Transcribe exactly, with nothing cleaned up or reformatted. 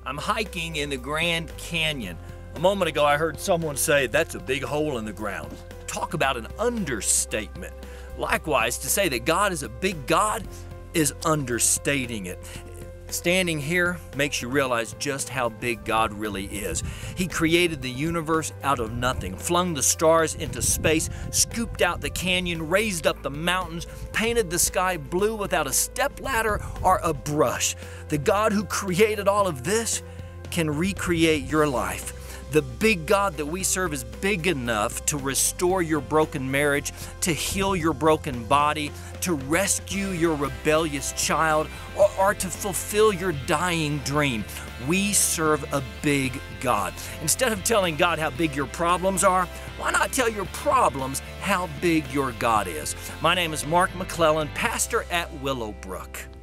I'm hiking in the Grand Canyon. A moment ago, I heard someone say, "That's a big hole in the ground." Talk about an understatement. Likewise, to say that God is a big God is understating it. Standing here makes you realize just how big God really is. He created the universe out of nothing, flung the stars into space, scooped out the canyon, raised up the mountains, painted the sky blue without a stepladder or a brush. The God who created all of this can recreate your life. The big God that we serve is big enough to restore your broken marriage, to heal your broken body, to rescue your rebellious child, or, or to fulfill your dying dream. We serve a big God. Instead of telling God how big your problems are, why not tell your problems how big your God is? My name is Mark McClellan, pastor at Willowbrook.